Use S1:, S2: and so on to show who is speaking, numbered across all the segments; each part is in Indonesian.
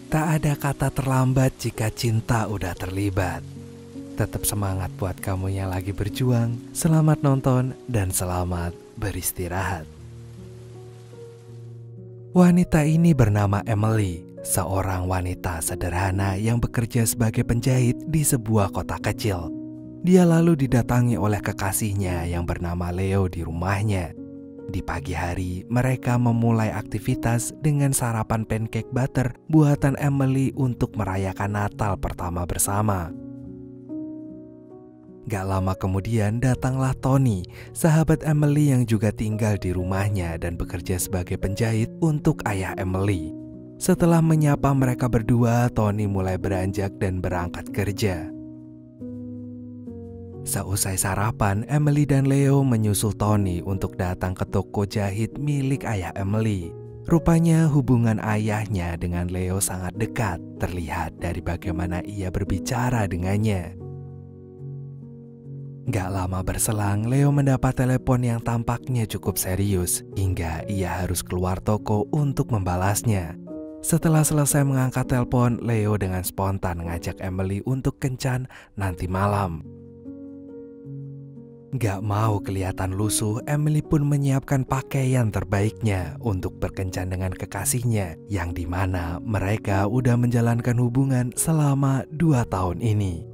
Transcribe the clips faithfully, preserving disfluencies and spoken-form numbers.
S1: Tak ada kata terlambat jika cinta udah terlibat. Tetap semangat buat kamu yang lagi berjuang. Selamat nonton dan selamat beristirahat. Wanita ini bernama Emily, seorang wanita sederhana yang bekerja sebagai penjahit di sebuah kota kecil. Dia lalu didatangi oleh kekasihnya yang bernama Leo di rumahnya. Di pagi hari, mereka memulai aktivitas dengan sarapan pancake butter buatan Emily untuk merayakan Natal pertama bersama. Gak lama kemudian datanglah Tony, sahabat Emily yang juga tinggal di rumahnya dan bekerja sebagai penjahit untuk ayah Emily. Setelah menyapa mereka berdua, Tony mulai beranjak dan berangkat kerja. Seusai sarapan, Emily dan Leo menyusul Tony untuk datang ke toko jahit milik ayah Emily. Rupanya hubungan ayahnya dengan Leo sangat dekat, terlihat dari bagaimana ia berbicara dengannya. Gak lama berselang, Leo mendapat telepon yang tampaknya cukup serius, hingga ia harus keluar toko untuk membalasnya. Setelah selesai mengangkat telepon, Leo dengan spontan ngajak Emily untuk kencan nanti malam. Gak mau kelihatan lusuh, Emily pun menyiapkan pakaian terbaiknya untuk berkencan dengan kekasihnya, yang dimana mereka udah menjalankan hubungan selama dua tahun ini.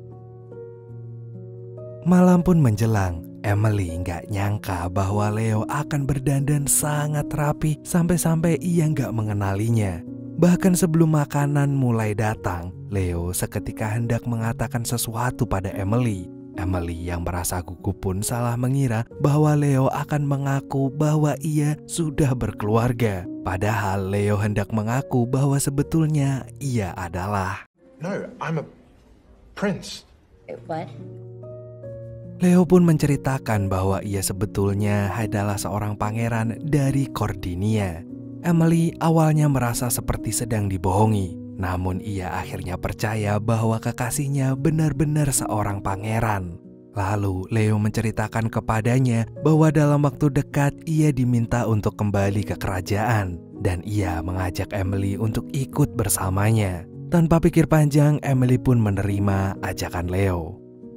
S1: Malam pun menjelang, Emily gak nyangka bahwa Leo akan berdandan sangat rapi sampai-sampai ia gak mengenalinya. Bahkan sebelum makanan mulai datang, Leo seketika hendak mengatakan sesuatu pada Emily. Emily yang merasa gugup pun salah mengira bahwa Leo akan mengaku bahwa ia sudah berkeluarga. Padahal Leo hendak mengaku bahwa sebetulnya ia adalah...
S2: No, I'm a prince.
S3: What?
S1: Leo pun menceritakan bahwa ia sebetulnya adalah seorang pangeran dari Cordinia. Emily awalnya merasa seperti sedang dibohongi. Namun ia akhirnya percaya bahwa kekasihnya benar-benar seorang pangeran. Lalu Leo menceritakan kepadanya bahwa dalam waktu dekat ia diminta untuk kembali ke kerajaan. Dan ia mengajak Emily untuk ikut bersamanya. Tanpa pikir panjang, Emily pun menerima ajakan Leo.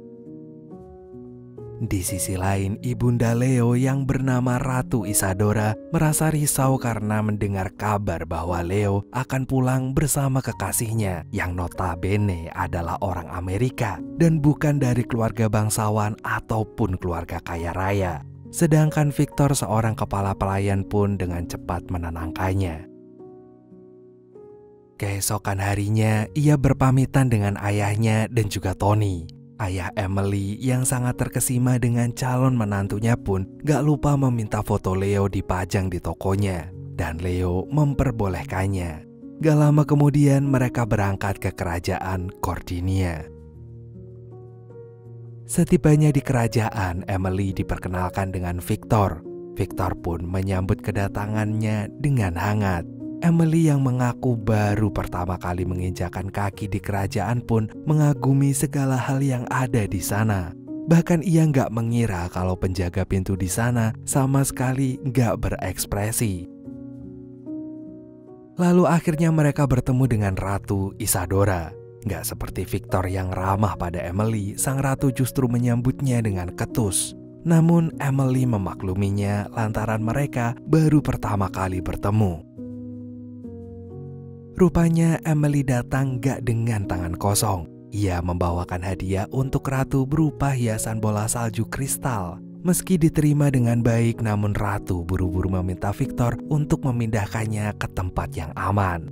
S1: Di sisi lain, ibunda Leo yang bernama Ratu Isadora merasa risau karena mendengar kabar bahwa Leo akan pulang bersama kekasihnya yang notabene adalah orang Amerika dan bukan dari keluarga bangsawan ataupun keluarga kaya raya. Sedangkan Victor, seorang kepala pelayan, pun dengan cepat menenangkannya. Keesokan harinya, ia berpamitan dengan ayahnya dan juga Tony. Ayah Emily yang sangat terkesima dengan calon menantunya pun gak lupa meminta foto Leo dipajang di tokonya. Dan Leo memperbolehkannya. Gak lama kemudian mereka berangkat ke kerajaan Cordinia. Setibanya di kerajaan, Emily diperkenalkan dengan Victor. Victor pun menyambut kedatangannya dengan hangat. Emily yang mengaku baru pertama kali menginjakan kaki di kerajaan pun mengagumi segala hal yang ada di sana. Bahkan ia nggak mengira kalau penjaga pintu di sana sama sekali nggak berekspresi. Lalu akhirnya mereka bertemu dengan Ratu Isadora. Nggak seperti Victor yang ramah pada Emily, sang ratu justru menyambutnya dengan ketus. Namun Emily memakluminya lantaran mereka baru pertama kali bertemu. Rupanya Emily datang gak dengan tangan kosong. Ia membawakan hadiah untuk Ratu berupa hiasan bola salju kristal. Meski diterima dengan baik, namun Ratu buru-buru meminta Victor untuk memindahkannya ke tempat yang aman.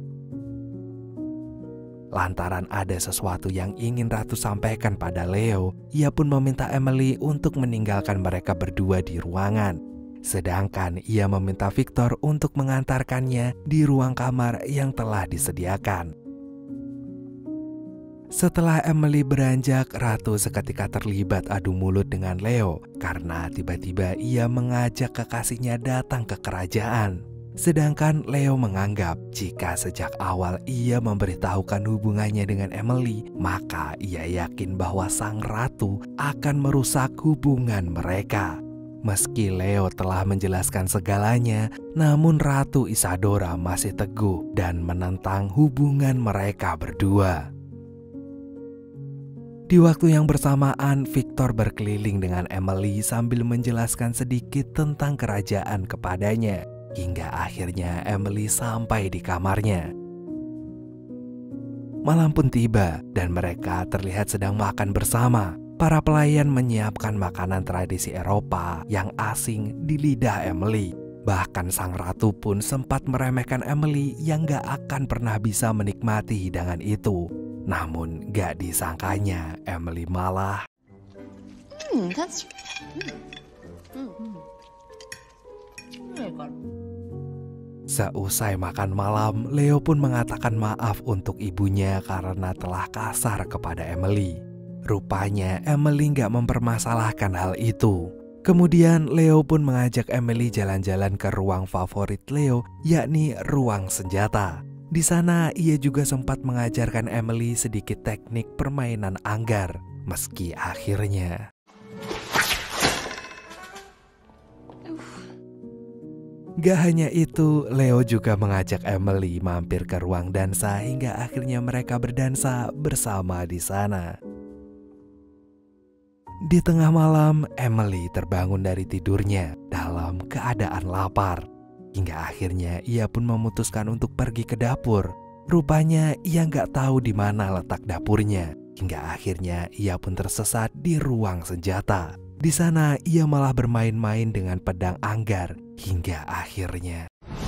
S1: Lantaran ada sesuatu yang ingin Ratu sampaikan pada Leo, ia pun meminta Emily untuk meninggalkan mereka berdua di ruangan. Sedangkan ia meminta Victor untuk mengantarkannya di ruang kamar yang telah disediakan. Setelah Emily beranjak, Ratu seketika terlibat adu mulut dengan Leo karena tiba-tiba ia mengajak kekasihnya datang ke kerajaan. Sedangkan Leo menganggap jika sejak awal ia memberitahukan hubungannya dengan Emily, maka ia yakin bahwa sang ratu akan merusak hubungan mereka. Meski Leo telah menjelaskan segalanya, namun Ratu Isadora masih teguh dan menentang hubungan mereka berdua. Di waktu yang bersamaan, Victor berkeliling dengan Emily sambil menjelaskan sedikit tentang kerajaan kepadanya, hingga akhirnya Emily sampai di kamarnya. Malam pun tiba dan mereka terlihat sedang makan bersama. Para pelayan menyiapkan makanan tradisi Eropa yang asing di lidah Emily. Bahkan sang ratu pun sempat meremehkan Emily yang gak akan pernah bisa menikmati hidangan itu. Namun gak disangkanya Emily malah
S3: Hmm, that's... Hmm. Hmm. Very good.
S1: Seusai makan malam, Leo pun mengatakan maaf untuk ibunya karena telah kasar kepada Emily. Rupanya Emily gak mempermasalahkan hal itu. Kemudian Leo pun mengajak Emily jalan-jalan ke ruang favorit Leo, yakni ruang senjata. Di sana ia juga sempat mengajarkan Emily sedikit teknik permainan anggar, meski akhirnya gak hanya itu, Leo juga mengajak Emily mampir ke ruang dansa hingga akhirnya mereka berdansa bersama di sana. Di tengah malam, Emily terbangun dari tidurnya dalam keadaan lapar. Hingga akhirnya ia pun memutuskan untuk pergi ke dapur. Rupanya ia nggak tahu di mana letak dapurnya. Hingga akhirnya ia pun tersesat di ruang senjata. Di sana ia malah bermain-main dengan pedang anggar. Hingga akhirnya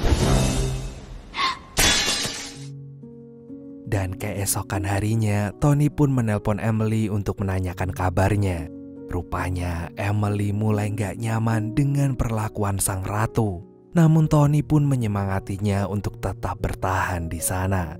S1: dan keesokan harinya, Tony pun menelpon Emily untuk menanyakan kabarnya. Rupanya Emily mulai gak nyaman dengan perlakuan sang ratu. Namun Tony pun menyemangatinya untuk tetap bertahan di sana.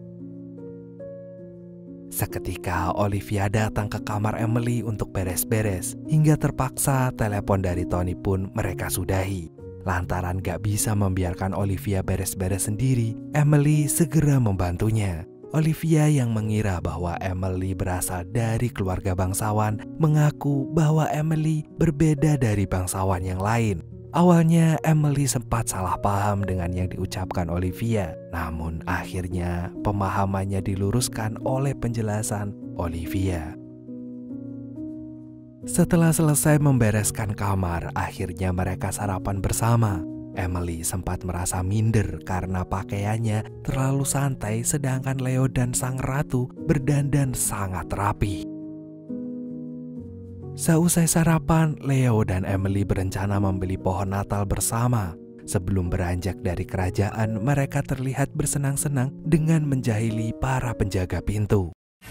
S1: Seketika Olivia datang ke kamar Emily untuk beres-beres. Hingga terpaksa telepon dari Tony pun mereka sudahi. Lantaran gak bisa membiarkan Olivia beres-beres sendiri, Emily segera membantunya. Olivia yang mengira bahwa Emily berasal dari keluarga bangsawan mengaku bahwa Emily berbeda dari bangsawan yang lain. Awalnya Emily sempat salah paham dengan yang diucapkan Olivia, namun akhirnya pemahamannya diluruskan oleh penjelasan Olivia. Setelah selesai membereskan kamar, akhirnya mereka sarapan bersama. Emily sempat merasa minder karena pakaiannya terlalu santai sedangkan Leo dan sang ratu berdandan sangat rapi. Seusai sarapan, Leo dan Emily berencana membeli pohon Natal bersama. Sebelum beranjak dari kerajaan, mereka terlihat bersenang-senang dengan menjahili para penjaga pintu.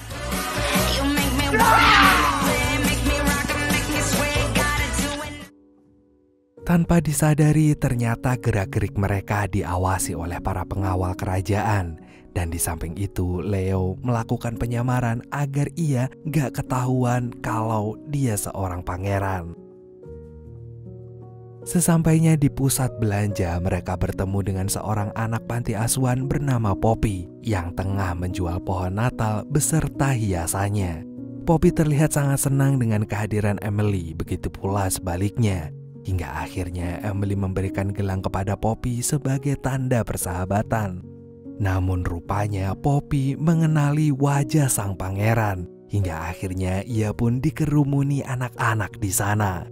S1: Tanpa disadari, ternyata gerak-gerik mereka diawasi oleh para pengawal kerajaan. Dan di samping itu, Leo melakukan penyamaran agar ia gak ketahuan kalau dia seorang pangeran. Sesampainya di pusat belanja, mereka bertemu dengan seorang anak panti asuhan bernama Poppy yang tengah menjual pohon Natal beserta hiasannya. Poppy terlihat sangat senang dengan kehadiran Emily, begitu pula sebaliknya. Hingga akhirnya Emily memberikan gelang kepada Poppy sebagai tanda persahabatan. Namun rupanya Poppy mengenali wajah sang pangeran. Hingga akhirnya ia pun dikerumuni anak-anak di sana.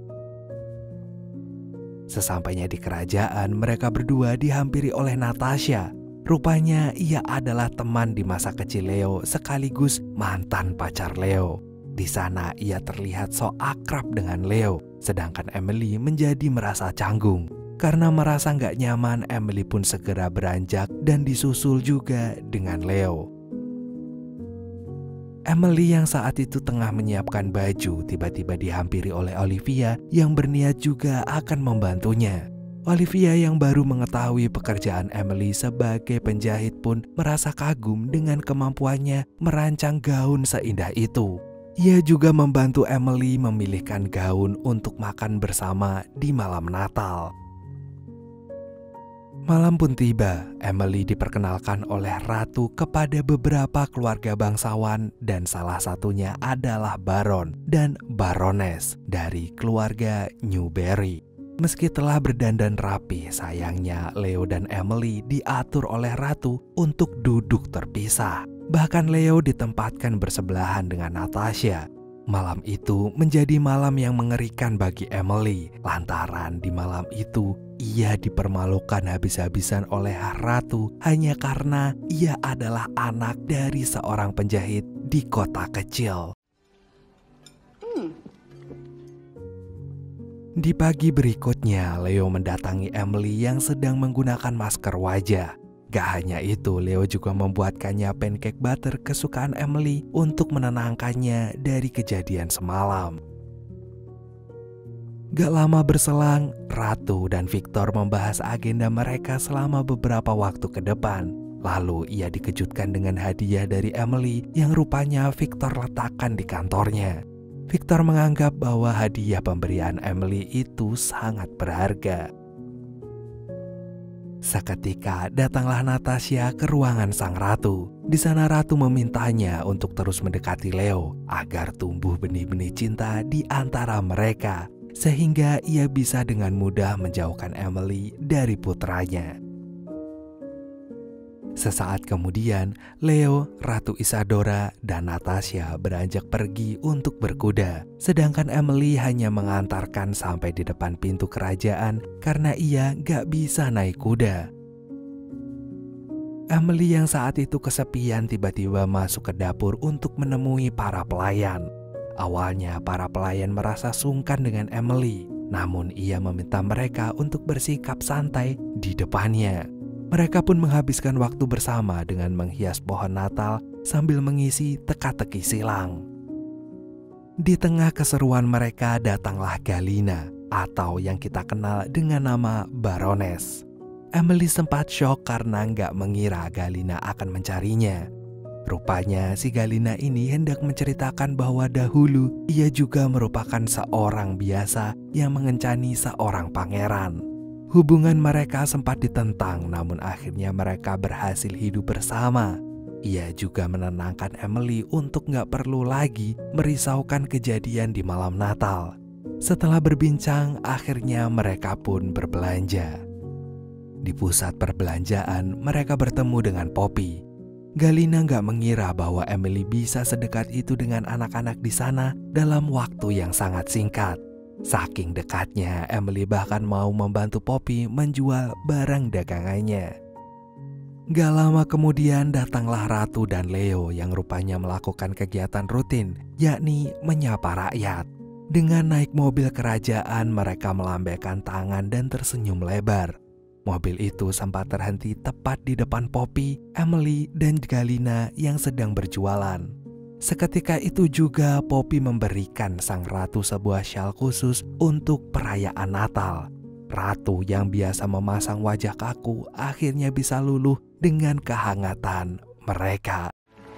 S1: Sesampainya di kerajaan, mereka berdua dihampiri oleh Natasha. Rupanya ia adalah teman di masa kecil Leo sekaligus mantan pacar Leo. Di sana ia terlihat so akrab dengan Leo, sedangkan Emily menjadi merasa canggung. Karena merasa nggak nyaman, Emily pun segera beranjak dan disusul juga dengan Leo. Emily yang saat itu tengah menyiapkan baju tiba-tiba dihampiri oleh Olivia yang berniat juga akan membantunya. Olivia yang baru mengetahui pekerjaan Emily sebagai penjahit pun merasa kagum dengan kemampuannya merancang gaun seindah itu. Ia juga membantu Emily memilihkan gaun untuk makan bersama di malam Natal. Malam pun tiba, Emily diperkenalkan oleh ratu kepada beberapa keluarga bangsawan dan salah satunya adalah Baron dan Baroness dari keluarga Newberry. Meski telah berdandan rapi, sayangnya Leo dan Emily diatur oleh ratu untuk duduk terpisah. Bahkan Leo ditempatkan bersebelahan dengan Natasha. Malam itu menjadi malam yang mengerikan bagi Emily, lantaran di malam itu ia dipermalukan habis-habisan oleh ratu hanya karena ia adalah anak dari seorang penjahit di kota kecil. Di pagi berikutnya, Leo mendatangi Emily yang sedang menggunakan masker wajah. Gak hanya itu, Leo juga membuatkannya pancake butter kesukaan Emily untuk menenangkannya dari kejadian semalam. Gak lama berselang, Ratu dan Victor membahas agenda mereka selama beberapa waktu ke depan. Lalu ia dikejutkan dengan hadiah dari Emily yang rupanya Victor letakkan di kantornya. Victor menganggap bahwa hadiah pemberian Emily itu sangat berharga. Seketika datanglah Natasha ke ruangan sang ratu. Di sana ratu memintanya untuk terus mendekati Leo agar tumbuh benih-benih cinta di antara mereka, sehingga ia bisa dengan mudah menjauhkan Emily dari putranya. Sesaat kemudian, Leo, Ratu Isadora, dan Natasha beranjak pergi untuk berkuda. Sedangkan Emily hanya mengantarkan sampai di depan pintu kerajaan karena ia gak bisa naik kuda. Emily yang saat itu kesepian tiba-tiba masuk ke dapur untuk menemui para pelayan. Awalnya para pelayan merasa sungkan dengan Emily, namun ia meminta mereka untuk bersikap santai di depannya. Mereka pun menghabiskan waktu bersama dengan menghias pohon Natal sambil mengisi teka-teki silang. Di tengah keseruan mereka datanglah Galina, atau yang kita kenal dengan nama Baroness. Emily sempat syok karena nggak mengira Galina akan mencarinya. Rupanya si Galina ini hendak menceritakan bahwa dahulu ia juga merupakan seorang biasa yang mengencani seorang pangeran. Hubungan mereka sempat ditentang, namun akhirnya mereka berhasil hidup bersama. Ia juga menenangkan Emily untuk gak perlu lagi merisaukan kejadian di malam Natal. Setelah berbincang, akhirnya mereka pun berbelanja. Di pusat perbelanjaan, mereka bertemu dengan Poppy. Galina gak mengira bahwa Emily bisa sedekat itu dengan anak-anak di sana dalam waktu yang sangat singkat. Saking dekatnya, Emily bahkan mau membantu Poppy menjual barang dagangannya. Gak lama kemudian datanglah Ratu dan Leo yang rupanya melakukan kegiatan rutin, yakni menyapa rakyat. Dengan naik mobil kerajaan, mereka melambaikan tangan dan tersenyum lebar. Mobil itu sempat terhenti tepat di depan Poppy, Emily, dan Galina yang sedang berjualan. Seketika itu juga Poppy memberikan sang ratu sebuah syal khusus untuk perayaan Natal. Ratu yang biasa memasang wajah kaku akhirnya bisa luluh dengan kehangatan mereka.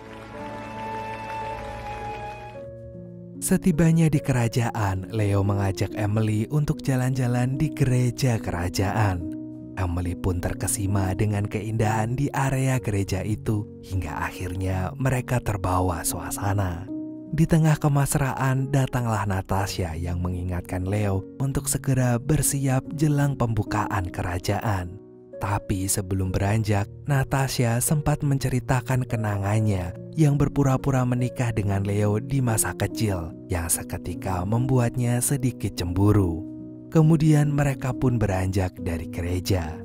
S1: Setibanya di kerajaan, Leo mengajak Emily untuk jalan-jalan di gereja kerajaan. Emily pun terkesima dengan keindahan di area gereja itu hingga akhirnya mereka terbawa suasana. Di tengah kemesraan datanglah Natasha yang mengingatkan Leo untuk segera bersiap jelang pembukaan kerajaan. Tapi sebelum beranjak, Natasha sempat menceritakan kenangannya yang berpura-pura menikah dengan Leo di masa kecil yang seketika membuatnya sedikit cemburu. Kemudian mereka pun beranjak dari gereja.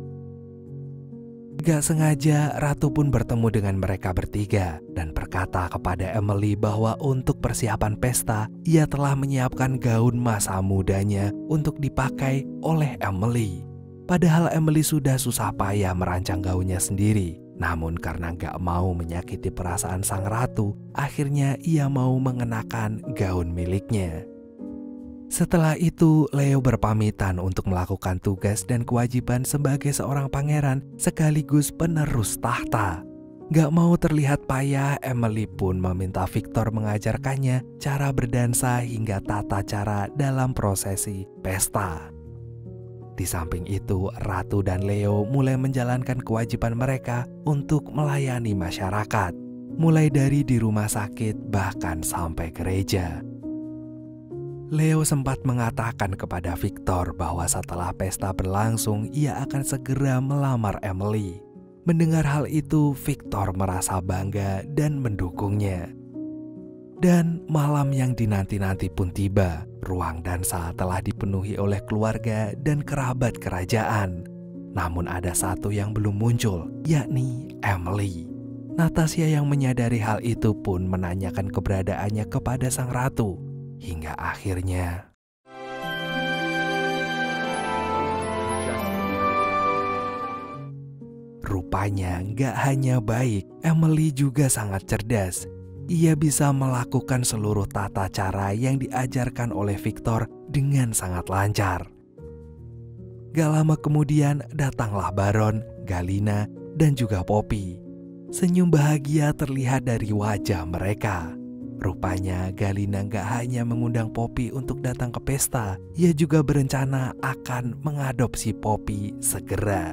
S1: Gak sengaja Ratu pun bertemu dengan mereka bertiga dan berkata kepada Emily bahwa untuk persiapan pesta ia telah menyiapkan gaun masa mudanya untuk dipakai oleh Emily. Padahal Emily sudah susah payah merancang gaunnya sendiri. Namun karena gak mau menyakiti perasaan sang ratu, akhirnya ia mau mengenakan gaun miliknya. Setelah itu, Leo berpamitan untuk melakukan tugas dan kewajiban sebagai seorang pangeran sekaligus penerus tahta. Gak mau terlihat payah, Emily pun meminta Victor mengajarkannya cara berdansa hingga tata cara dalam prosesi pesta. Di samping itu, Ratu dan Leo mulai menjalankan kewajiban mereka untuk melayani masyarakat, mulai dari di rumah sakit bahkan sampai gereja. Leo sempat mengatakan kepada Victor bahwa setelah pesta berlangsung ia akan segera melamar Emily. Mendengar hal itu, Victor merasa bangga dan mendukungnya. Dan malam yang dinanti-nanti pun tiba. Ruang dansa telah dipenuhi oleh keluarga dan kerabat kerajaan. Namun ada satu yang belum muncul, yakni Emily. Natasha yang menyadari hal itu pun menanyakan keberadaannya kepada sang ratu. Hingga akhirnya rupanya gak hanya baik, Emily juga sangat cerdas. Ia bisa melakukan seluruh tata cara yang diajarkan oleh Victor dengan sangat lancar. Gak lama kemudian datanglah Baron, Galina, dan juga Poppy. Senyum bahagia terlihat dari wajah mereka. Rupanya Galina gak hanya mengundang Poppy untuk datang ke pesta, ia juga berencana akan mengadopsi Poppy segera.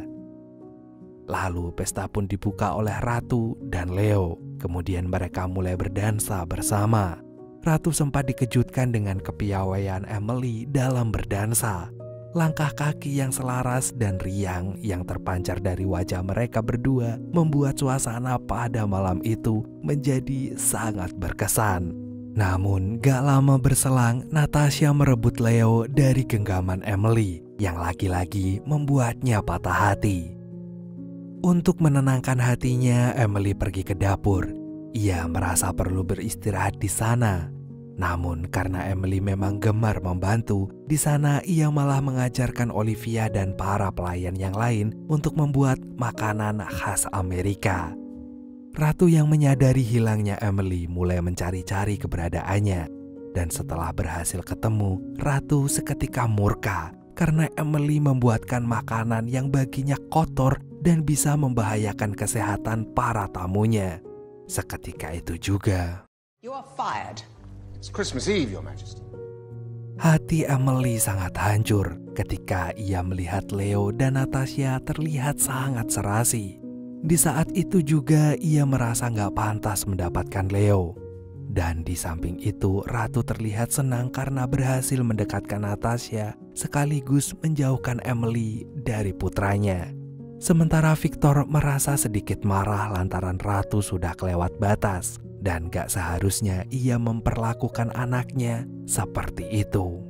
S1: Lalu pesta pun dibuka oleh Ratu dan Leo. Kemudian mereka mulai berdansa bersama. Ratu sempat dikejutkan dengan kepiawaian Emily dalam berdansa. Langkah kaki yang selaras dan riang yang terpancar dari wajah mereka berdua membuat suasana pada malam itu menjadi sangat berkesan. Namun gak lama berselang, Natasha merebut Leo dari genggaman Emily yang lagi-lagi membuatnya patah hati. Untuk menenangkan hatinya, Emily pergi ke dapur. Ia merasa perlu beristirahat di sana. Namun karena Emily memang gemar membantu, di sana ia malah mengajarkan Olivia dan para pelayan yang lain untuk membuat makanan khas Amerika. Ratu yang menyadari hilangnya Emily mulai mencari-cari keberadaannya. Dan setelah berhasil ketemu, Ratu seketika murka karena Emily membuatkan makanan yang baginya kotor dan bisa membahayakan kesehatan para tamunya. Seketika itu juga,
S4: You are fired.
S2: It's Christmas Eve, Your Majesty.
S1: hati Emily sangat hancur ketika ia melihat Leo dan Natasha terlihat sangat serasi. Di saat itu juga ia merasa gak pantas mendapatkan Leo. Dan di samping itu Ratu terlihat senang karena berhasil mendekatkan Natasha sekaligus menjauhkan Emily dari putranya. Sementara Victor merasa sedikit marah lantaran Ratu sudah kelewat batas. Dan gak seharusnya ia memperlakukan anaknya seperti itu.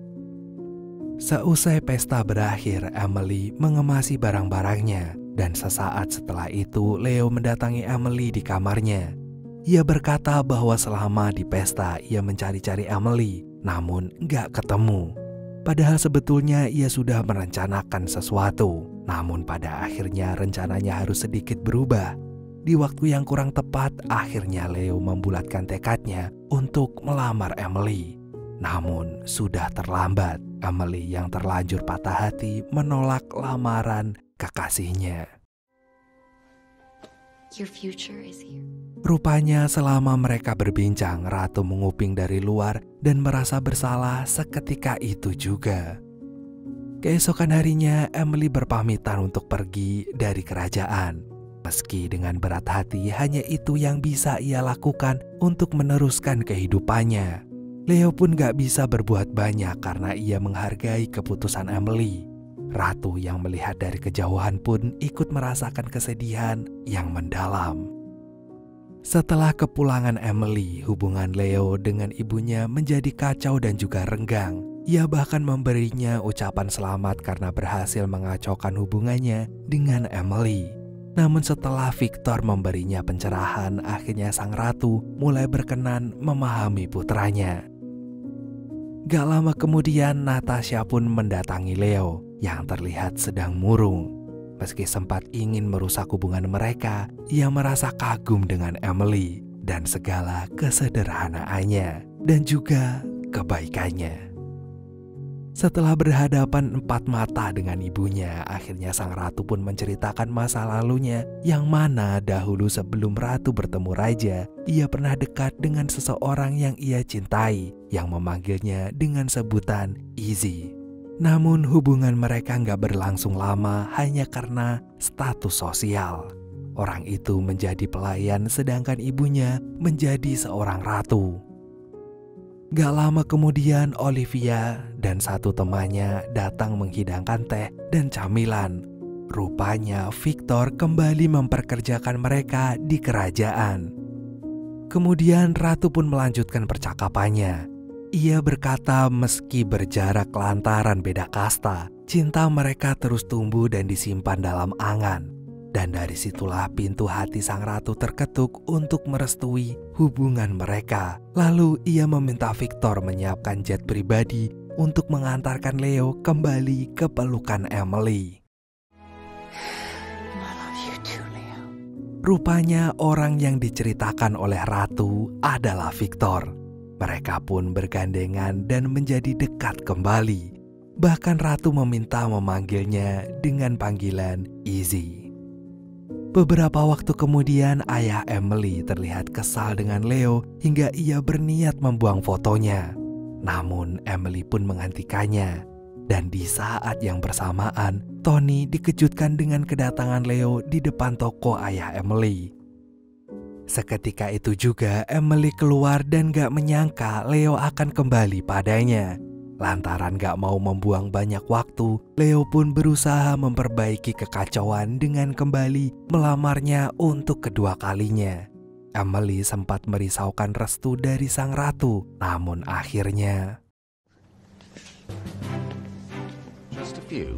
S1: Seusai pesta berakhir, Emily mengemasi barang-barangnya. Dan sesaat setelah itu Leo mendatangi Emily di kamarnya. Ia berkata bahwa selama di pesta ia mencari-cari Emily, namun gak ketemu. Padahal sebetulnya ia sudah merencanakan sesuatu. Namun pada akhirnya rencananya harus sedikit berubah. Di waktu yang kurang tepat, akhirnya Leo membulatkan tekadnya untuk melamar Emily. Namun sudah terlambat. Emily yang terlanjur patah hati menolak lamaran kekasihnya.
S3: Your future is here.
S1: Rupanya selama mereka berbincang, Ratu menguping dari luar dan merasa bersalah seketika itu juga. Keesokan harinya, Emily berpamitan untuk pergi dari kerajaan. Meski dengan berat hati, hanya itu yang bisa ia lakukan untuk meneruskan kehidupannya. Leo pun gak bisa berbuat banyak karena ia menghargai keputusan Emily. Ratu yang melihat dari kejauhan pun ikut merasakan kesedihan yang mendalam. Setelah kepulangan Emily, hubungan Leo dengan ibunya menjadi kacau dan juga renggang. Ia bahkan memberinya ucapan selamat karena berhasil mengacaukan hubungannya dengan Emily. Namun setelah Victor memberinya pencerahan, akhirnya sang ratu mulai berkenan memahami putranya. Gak lama kemudian Natasha pun mendatangi Leo yang terlihat sedang murung. Meski sempat ingin merusak hubungan mereka, ia merasa kagum dengan Emily dan segala kesederhanaannya dan juga kebaikannya. Setelah berhadapan empat mata dengan ibunya, akhirnya sang ratu pun menceritakan masa lalunya yang mana dahulu sebelum ratu bertemu raja, ia pernah dekat dengan seseorang yang ia cintai yang memanggilnya dengan sebutan Izzy. Namun hubungan mereka nggak berlangsung lama hanya karena status sosial. Orang itu menjadi pelayan sedangkan ibunya menjadi seorang ratu. Gak lama kemudian Olivia dan satu temannya datang menghidangkan teh dan camilan. Rupanya Victor kembali memperkerjakan mereka di kerajaan. Kemudian Ratu pun melanjutkan percakapannya. Ia berkata meski berjarak lantaran beda kasta, cinta mereka terus tumbuh dan disimpan dalam angan. Dan dari situlah pintu hati sang ratu terketuk untuk merestui hubungan mereka. Lalu ia meminta Victor menyiapkan jet pribadi untuk mengantarkan Leo kembali ke pelukan Emily.
S3: I love you too, Leo.
S1: Rupanya orang yang diceritakan oleh ratu adalah Victor. Mereka pun bergandengan dan menjadi dekat kembali. Bahkan ratu meminta memanggilnya dengan panggilan Izzy. Beberapa waktu kemudian ayah Emily terlihat kesal dengan Leo hingga ia berniat membuang fotonya. Namun Emily pun menghentikannya. Dan di saat yang bersamaan, Tony dikejutkan dengan kedatangan Leo di depan toko ayah Emily. Seketika itu juga Emily keluar dan gak menyangka Leo akan kembali padanya. Lantaran gak mau membuang banyak waktu, Leo pun berusaha memperbaiki kekacauan dengan kembali melamarnya untuk kedua kalinya. Emily sempat merisaukan restu dari sang ratu, namun akhirnya...
S2: Just a few.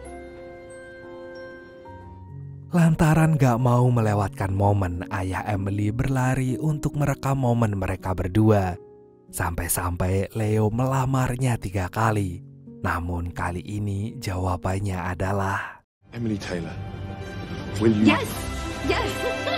S1: Lantaran gak mau melewatkan momen, ayah Emily berlari untuk merekam momen mereka berdua. Sampai-sampai Leo melamarnya tiga kali. Namun kali ini jawabannya adalah
S2: Emily Taylor, will you...
S3: Yes! Yes!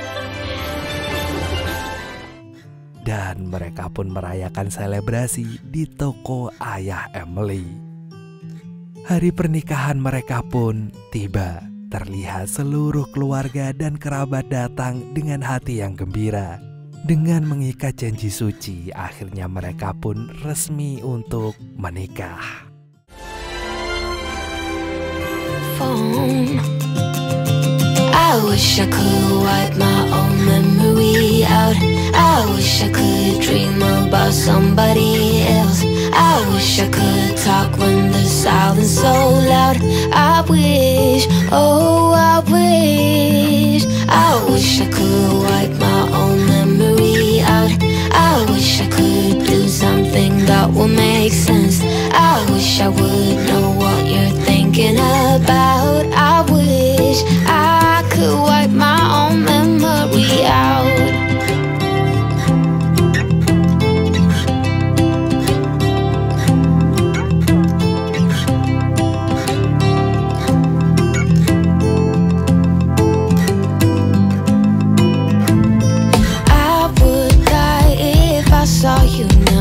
S1: Dan mereka pun merayakan selebrasi di toko ayah Emily. Hari pernikahan mereka pun tiba. Terlihat seluruh keluarga dan kerabat datang dengan hati yang gembira. Dengan mengikat janji suci, akhirnya mereka pun resmi untuk menikah.
S4: Phone. I wish I could wipe my own memory out. I wish I could dream about somebody else. I wish I could talk when the silence so loud. I wish, oh I wish, I wish I could wipe my own memory out. I wish I could do something that will make sense. I wish I would know what you're thinking about. I wish I could wipe my own memory out. I would die if I saw you now.